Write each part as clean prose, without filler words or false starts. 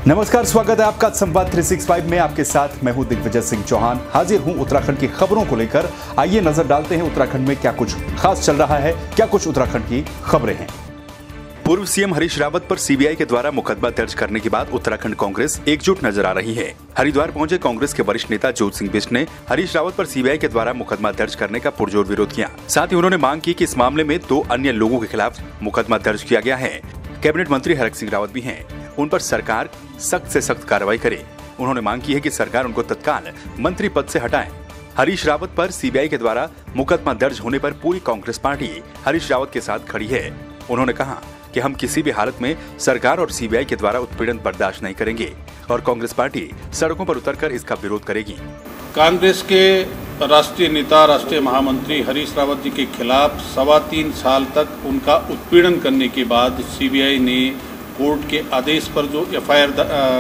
नमस्कार, स्वागत है आपका संवाद 365 में। आपके साथ मैं हूं दिग्विजय सिंह चौहान। हाजिर हूं उत्तराखंड की खबरों को लेकर। आइए नजर डालते हैं उत्तराखंड में क्या कुछ खास चल रहा है, क्या कुछ उत्तराखंड की खबरें हैं। पूर्व सीएम हरीश रावत पर सीबीआई के द्वारा मुकदमा दर्ज करने के बाद उत्तराखंड कांग्रेस एकजुट नजर आ रही है। हरिद्वार पहुंचे कांग्रेस के वरिष्ठ नेता जोत सिंह बिष्ट ने हरीश रावत पर सीबीआई के द्वारा मुकदमा दर्ज करने का पुरजोर विरोध किया। साथ ही उन्होंने मांग की कि इस मामले में 2 अन्य लोगों के खिलाफ मुकदमा दर्ज किया गया है। कैबिनेट मंत्री हरक सिंह रावत भी हैं, उन पर सरकार सख्त से सख्त कार्रवाई करे। उन्होंने मांग की है कि सरकार उनको तत्काल मंत्री पद से हटाए। हरीश रावत पर सीबीआई के द्वारा मुकदमा दर्ज होने पर पूरी कांग्रेस पार्टी हरीश रावत के साथ खड़ी है। उन्होंने कहा कि हम किसी भी हालत में सरकार और सीबीआई के द्वारा उत्पीड़न बर्दाश्त नहीं करेंगे और कांग्रेस पार्टी सड़कों पर उतरकर इसका विरोध करेगी। कांग्रेस के राष्ट्रीय नेता, राष्ट्रीय महामंत्री हरीश रावत जी के खिलाफ 3.25 साल तक उनका उत्पीड़न करने के बाद सीबीआई ने कोर्ट के आदेश पर जो एफआईआर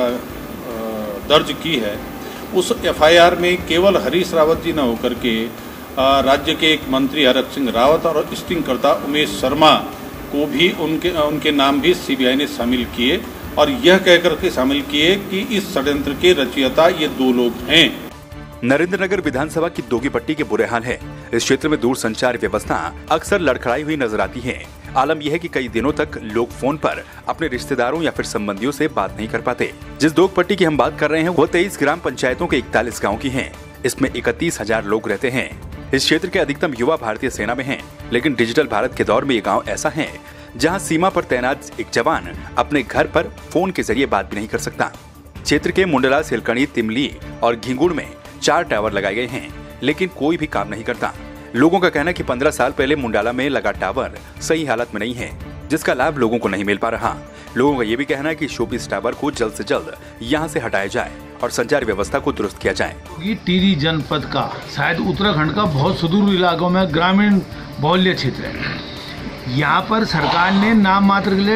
दर्ज की है, उस एफआईआर में केवल हरीश रावत जी न होकर के राज्य के एक मंत्री हरक सिंह रावत और स्टिंगकर्ता उमेश शर्मा को भी उनके नाम भी सीबीआई ने शामिल किए और यह कहकर के शामिल किए कि इस षड्यंत्र के रचयिता ये 2 लोग हैं। नरेंद्रनगर विधानसभा की दोगीपट्टी के बुरे हाल है। इस क्षेत्र में दूरसंचार व्यवस्था अक्सर लड़खड़ाई हुई नजर आती है। आलम यह है कि कई दिनों तक लोग फोन पर अपने रिश्तेदारों या फिर संबंधियों से बात नहीं कर पाते। जिस दोगपट्टी की हम बात कर रहे हैं वो 23 ग्राम पंचायतों के 41 गाँव की है। इसमें 31,000 लोग रहते हैं। इस क्षेत्र के अधिकतम युवा भारतीय सेना में हैं, लेकिन डिजिटल भारत के दौर में ये गांव ऐसा है जहां सीमा पर तैनात एक जवान अपने घर पर फोन के जरिए बात भी नहीं कर सकता। क्षेत्र के मुंडला, सिलकणी, तिमली और घिंगुड़ में 4 टावर लगाए गए हैं, लेकिन कोई भी काम नहीं करता। लोगों का कहना है कि 15 साल पहले मुंडाला में लगा टावर सही हालत में नहीं है, जिसका लाभ लोगों को नहीं मिल पा रहा। लोगों का ये भी कहना है कि शोपीस टावर को जल्द से जल्द यहाँ से हटाया जाए और संचार व्यवस्था को दुरुस्त किया जाए। टिहरी जनपद का, शायद उत्तराखंड का बहुत सुदूर इलाकों में ग्रामीण बहुल्य क्षेत्र है। यहाँ पर सरकार ने नाम मात्र के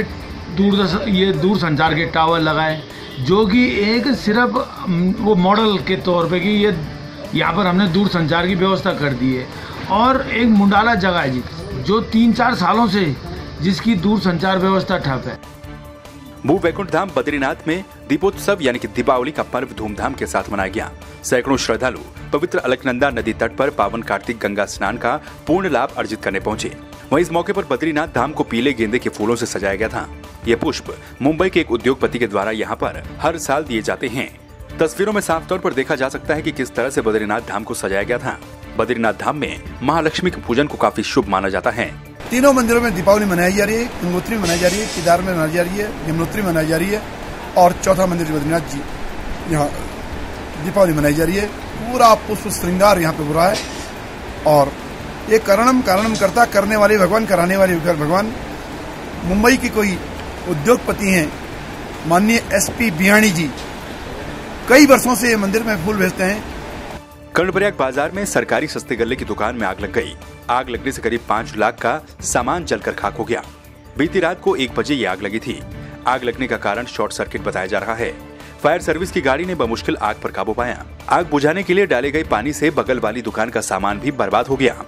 लिए दूर संचार के टावर लगाए, जो कि एक सिर्फ वो मॉडल के तौर पे कि ये यहाँ पर हमने दूर संचार की व्यवस्था कर दी है। और एक मुंडाला जगह है जी, जो 3-4 सालों से जिसकी दूर संचार व्यवस्था ठप है। भू वैकुंठ धाम बद्रीनाथ में दीपोत्सव यानी कि दीपावली का पर्व धूमधाम के साथ मनाया गया। सैकड़ों श्रद्धालु पवित्र अलकनंदा नदी तट पर पावन कार्तिक गंगा स्नान का पूर्ण लाभ अर्जित करने पहुंचे। वहीं इस मौके पर बद्रीनाथ धाम को पीले गेंदे के फूलों से सजाया गया था। ये पुष्प मुंबई के एक उद्योगपति के द्वारा यहाँ पर हर साल दिए जाते हैं। तस्वीरों में साफ तौर पर देखा जा सकता है कि किस तरह से बद्रीनाथ धाम को सजाया गया था। बद्रीनाथ धाम में महालक्ष्मी के पूजन को काफी शुभ माना जाता है। तीनों मंदिरों में दीपावली मनाई जा रही है। गंगोत्री में मनाई जा रही है, केदार में मनाई जा रही है, यमुनोत्री मनाई जा रही है और चौथा मंदिर बद्रीनाथ जी, यहाँ दीपावली मनाई जा रही है। पूरा पुष्प श्रृंगार यहाँ पे हो रहा है और ये कारणम करता करने वाले भगवान, कराने वाले भगवान। मुंबई के कोई उद्योगपति हैं, माननीय SP बियाणी जी, कई वर्षों से ये मंदिर में फूल भेजते हैं। कर्णप्रयाग बाजार में सरकारी सस्ते गल्ले की दुकान में आग लग गई। आग लगने से करीब 5 लाख का सामान जलकर खाक हो गया। बीती रात को 1 बजे ये आग लगी थी। आग लगने का कारण शॉर्ट सर्किट बताया जा रहा है। फायर सर्विस की गाड़ी ने बमुश्किल आग पर काबू पाया। आग बुझाने के लिए डाले गए पानी से बगल वाली दुकान का सामान भी बर्बाद हो गया।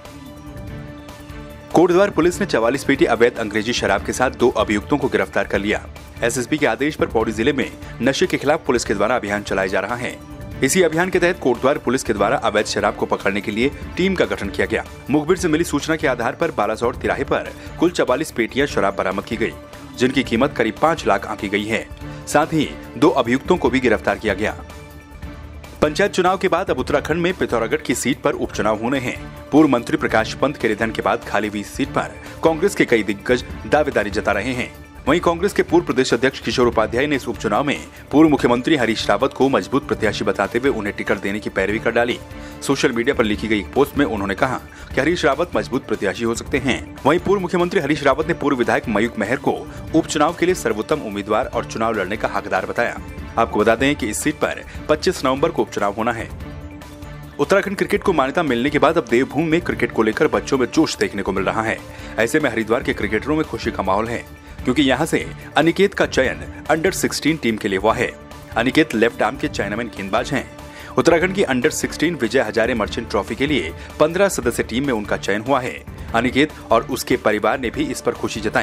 कोटद्वार पुलिस ने 44 पेटी अवैध अंग्रेजी शराब के साथ 2 अभियुक्तों को गिरफ्तार कर लिया। SSP के आदेश पर पौड़ी जिले में नशे के खिलाफ पुलिस के द्वारा अभियान चलाया जा रहा है। इसी अभियान के तहत कोटद्वार पुलिस के द्वारा अवैध शराब को पकड़ने के लिए टीम का गठन किया गया। मुखबिर से मिली सूचना के आधार पर बालासोर तिराहे पर कुल 44 पेटियां शराब बरामद की गई, जिनकी कीमत करीब 5 लाख आंकी गई है। साथ ही 2 अभियुक्तों को भी गिरफ्तार किया गया। पंचायत चुनाव के बाद अब उत्तराखंड में पिथौरागढ़ की सीट पर उपचुनाव होने हैं। पूर्व मंत्री प्रकाश पंत के निधन के बाद खाली हुई सीट पर कांग्रेस के कई दिग्गज दावेदारी जता रहे हैं। वहीं कांग्रेस के पूर्व प्रदेश अध्यक्ष किशोर उपाध्याय ने इस उपचुनाव में पूर्व मुख्यमंत्री हरीश रावत को मजबूत प्रत्याशी बताते हुए उन्हें टिकट देने की पैरवी कर डाली। सोशल मीडिया पर लिखी गई एक पोस्ट में उन्होंने कहा कि हरीश रावत मजबूत प्रत्याशी हो सकते हैं। वहीं पूर्व मुख्यमंत्री हरीश रावत ने पूर्व विधायक मयूख मेहर को उपचुनाव के लिए सर्वोत्तम उम्मीदवार और चुनाव लड़ने का हकदार बताया। आपको बता दें कि इस सीट पर 25 नवंबर को उपचुनाव होना है। उत्तराखंड क्रिकेट को मान्यता मिलने के बाद अब देवभूमि में क्रिकेट को लेकर बच्चों में जोश देखने को मिल रहा है। ऐसे में हरिद्वार के क्रिकेटरों में खुशी का माहौल है, क्योंकि यहाँ से अनिकेत का चयन अंडर 16 टीम के लिए हुआ है। अनिकेत लेफ्ट आर्म के चाइनामैन गेंदबाज हैं। उत्तराखंड की अंडर 16 विजय हजारे मर्चेंट ट्रॉफी के लिए 15 सदस्य टीम में उनका चयन हुआ है। अनिकेत और उसके परिवार ने भी इस पर खुशी जताई।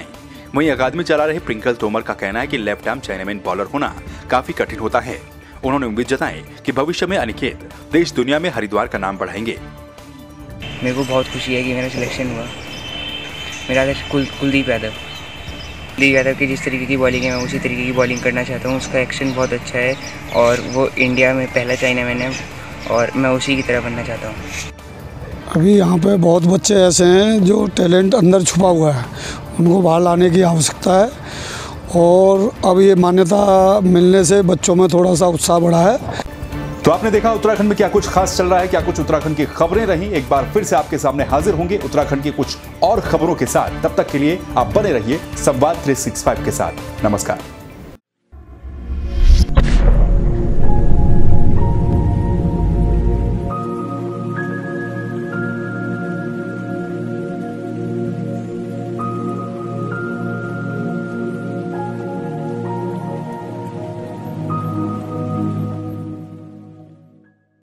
वहीं अकादमी चला रहे प्रिंकल तोमर का कहना है कि लेफ्ट आर्म चाइनामैन बॉलर होना काफी कठिन होता है। उन्होंने उम्मीद जताई कि भविष्य में अनिकेत देश दुनिया में हरिद्वार का नाम बढ़ाएंगे। मेरे को बहुत खुशी है कि मेरा सिलेक्शन हुआ। मेरा कुलदीप यादव की जिस तरीके की बॉलिंग है मैं उसी तरीके की बॉलिंग करना चाहता हूँ। उसका एक्शन बहुत अच्छा है और वो इंडिया में पहला चाइनामैन है और मैं उसी की तरह बनना चाहता हूँ। अभी यहाँ पे बहुत बच्चे ऐसे हैं जो टैलेंट अंदर छुपा हुआ है, उनको बाहर लाने की आवश्यकता है और अब ये मान्यता मिलने से बच्चों में थोड़ा सा उत्साह बढ़ा है। तो आपने देखा उत्तराखंड में क्या कुछ खास चल रहा है, क्या कुछ उत्तराखंड की खबरें रही। एक बार फिर से आपके सामने हाजिर होंगे उत्तराखंड की कुछ और खबरों के साथ। तब तक के लिए आप बने रहिए संवाद 365 के साथ। नमस्कार।